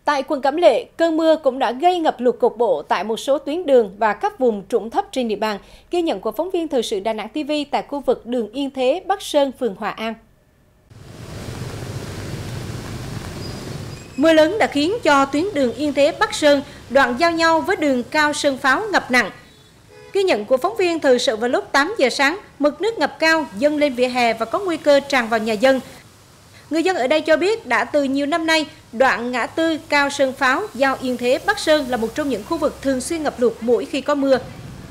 Tại quận Cẩm Lệ, cơn mưa cũng đã gây ngập lụt cục bộ tại một số tuyến đường và các vùng trũng thấp trên địa bàn. Ghi nhận của phóng viên Thời sự Đà Nẵng TV tại khu vực đường Yên Thế, Bắc Sơn, phường Hòa An. Mưa lớn đã khiến cho tuyến đường Yên Thế, Bắc Sơn, đoạn giao nhau với đường Cao Sơn Pháo ngập nặng. Ghi nhận của phóng viên Thời sự vào lúc 8 giờ sáng, mực nước ngập cao dâng lên vỉa hè và có nguy cơ tràn vào nhà dân. Người dân ở đây cho biết đã từ nhiều năm nay, đoạn ngã tư Cao Sơn Pháo, giao Yên Thế, Bắc Sơn là một trong những khu vực thường xuyên ngập lụt mỗi khi có mưa.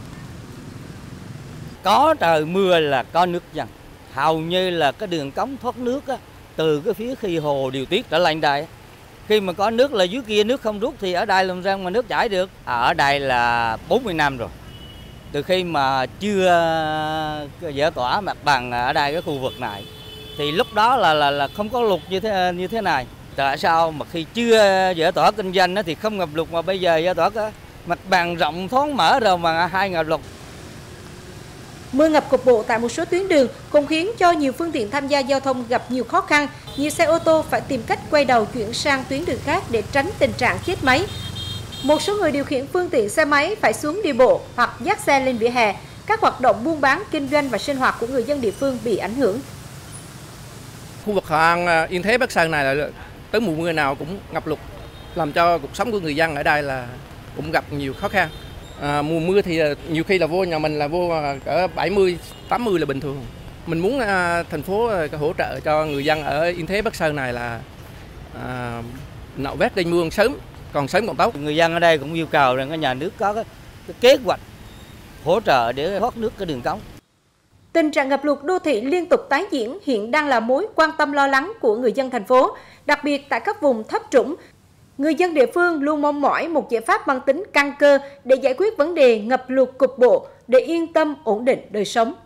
Có trời mưa là có nước dần, hầu như là cái đường cống thoát nước á, từ cái phía khi hồ điều tiết trở lên đây. Khi mà có nước là dưới kia nước không rút thì ở đây làm sao mà nước chảy được. Ở đây là 40 năm rồi. Từ khi mà chưa giải tỏa mặt bằng ở đây cái khu vực này thì lúc đó là không có lụt như thế này. Tại sao mà khi chưa giải tỏa kinh doanh thì không ngập lụt mà bây giờ giải tỏa cái mặt bằng rộng thoáng mở rồi mà hay ngập lụt. Mưa ngập cục bộ tại một số tuyến đường cũng khiến cho nhiều phương tiện tham gia giao thông gặp nhiều khó khăn. Nhiều xe ô tô phải tìm cách quay đầu chuyển sang tuyến đường khác để tránh tình trạng chết máy. Một số người điều khiển phương tiện xe máy phải xuống đi bộ hoặc dắt xe lên vỉa hè. Các hoạt động buôn bán, kinh doanh và sinh hoạt của người dân địa phương bị ảnh hưởng. Khu vực Hòa An, Yên Thế, Bắc Sơn này là tới mùa mưa nào cũng ngập lụt, làm cho cuộc sống của người dân ở đây là cũng gặp nhiều khó khăn. Mùa mưa thì nhiều khi là vô nhà mình là vô cỡ 70, 80 là bình thường. Mình muốn thành phố hỗ trợ cho người dân ở Yên Thế, Bắc Sơn này là nạo vét đê mương sớm, còn sớm còn tốt. Người dân ở đây cũng yêu cầu rằng nhà nước có cái kế hoạch hỗ trợ để thoát nước cái đường cống. Tình trạng ngập lụt đô thị liên tục tái diễn hiện đang là mối quan tâm lo lắng của người dân thành phố, đặc biệt tại các vùng thấp trũng. Người dân địa phương luôn mong mỏi một giải pháp mang tính căn cơ để giải quyết vấn đề ngập lụt cục bộ để yên tâm ổn định đời sống.